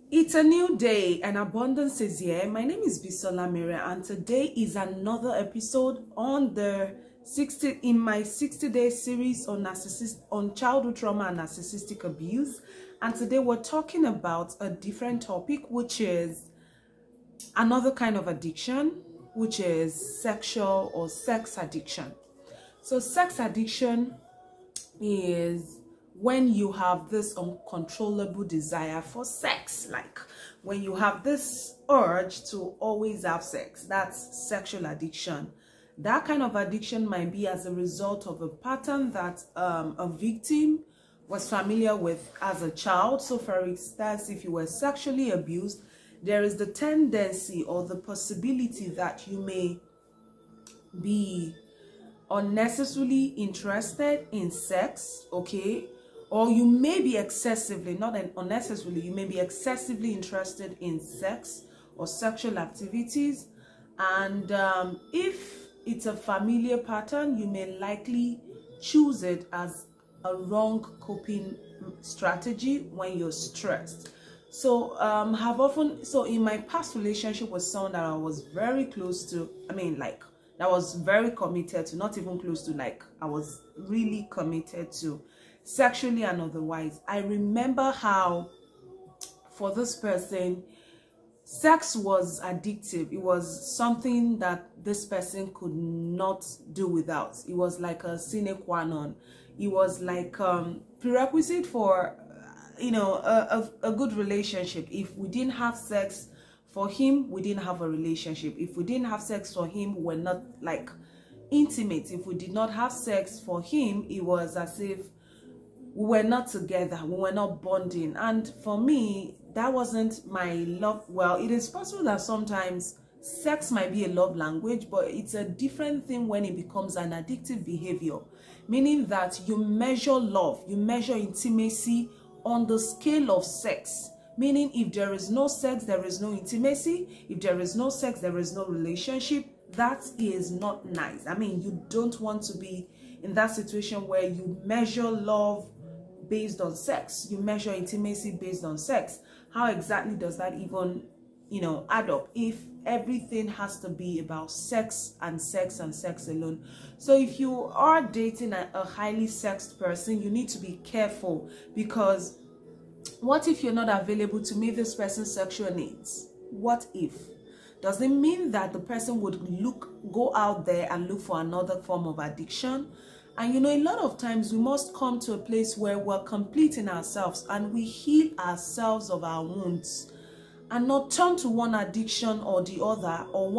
It's a new day and abundance is here. My name is Bisola Mira and today is another episode on the 60-day series on childhood trauma and narcissistic abuse. And today we're talking about a different topic, which is another kind of addiction, which is sexual or sex addiction. So sex addiction is when you have this uncontrollable desire for sex, like when you have this urge to always have sex. That's sexual addiction. That kind of addiction might be as a result of a pattern that a victim was familiar with as a child. So for instance, if you were sexually abused, there is the tendency or the possibility that you may be unnecessarily interested in sex, okay? Or you may be excessively, not unnecessarily, you may be excessively interested in sex or sexual activities. And if it's a familiar pattern, you may likely choose it as a wrong coping strategy when you're stressed. So in my past relationship with someone that I was very close to, that was very committed to, not even close to, like I was really committed to, sexually and otherwise. I remember how for this person, sex was addictive. It was something that this person could not do without. It was like a sine qua non. It was like prerequisite for a good relationship. If we didn't have sex for him, we didn't have a relationship. If we didn't have sex for him, we're not like intimate. If we did not have sex for him, it was as if we were not together, we were not bonding. And for me, that wasn't my love. Well, it is possible that sometimes sex might be a love language, but it's a different thing when it becomes an addictive behavior, meaning that you measure love, you measure intimacy on the scale of sex. Meaning if there is no sex, there is no intimacy. If there is no sex, there is no relationship. That is not nice. I mean, you don't want to be in that situation where you measure love based on sex. You measure intimacy based on sex. How exactly does that even, add up if everything has to be about sex and sex and sex alone? So if you are dating a highly sexed person, you need to be careful, because what if you're not available to meet this person's sexual needs? What if? Does it mean that the person would go out there and look for another form of addiction? And a lot of times we must come to a place where we're complete in ourselves and we heal ourselves of our wounds, and not turn to one addiction or the other, or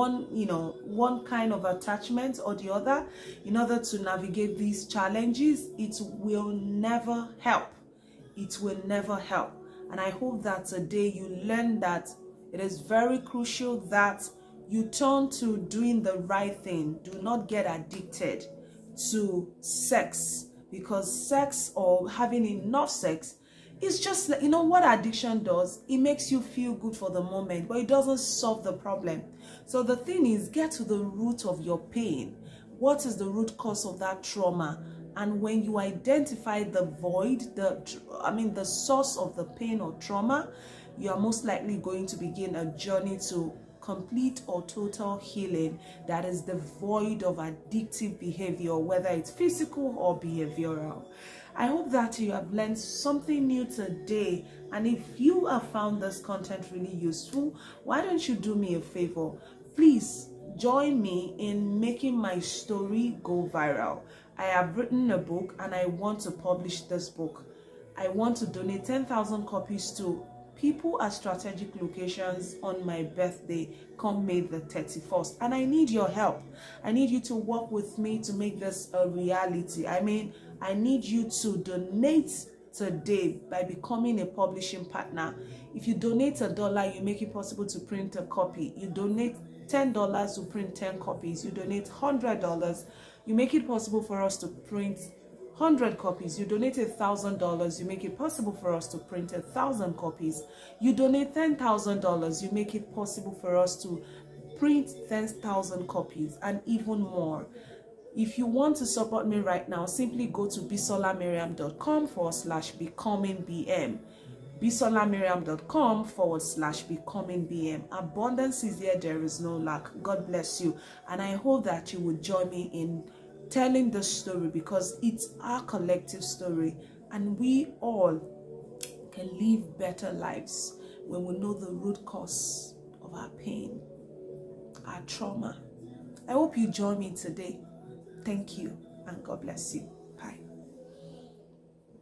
one kind of attachment or the other in order to navigate these challenges. It will never help. It will never help. And I hope that today you learn that it is very crucial that you turn to doing the right thing. Do not get addicted to sex, because sex or having enough sex is just, what addiction does. It makes you feel good for the moment, but it doesn't solve the problem. So the thing is, get to the root of your pain. What is the root cause of that trauma? And when you identify the void, the source of the pain or trauma, you are most likely going to begin a journey to complete or total healing that is devoid of addictive behavior, whether it's physical or behavioral. I hope that you have learned something new today. And if you have found this content really useful, why don't you do me a favor? Please join me in making my story go viral. I have written a book and I want to publish this book. I want to donate 10,000 copies to people at strategic locations on my birthday come May the 31st. And I need your help. I need you to work with me to make this a reality. I need you to donate today by becoming a publishing partner. If you donate $1, you make it possible to print a copy. You donate $10 to print 10 copies. You donate $100, you make it possible for us to print 100 copies. You donate $1,000, you make it possible for us to print 1,000 copies. You donate $10,000, you make it possible for us to print 10,000 copies and even more. If you want to support me right now, simply go to bisolamiriam.com/becomingbm. bisolamiriam.com/becoming-BM. Abundance is here, there is no lack. God bless you, and I hope that you would join me in telling the story, because it's our collective story, and we all can live better lives when we know the root cause of our pain, our trauma. I hope you join me today. Thank you, and God bless you.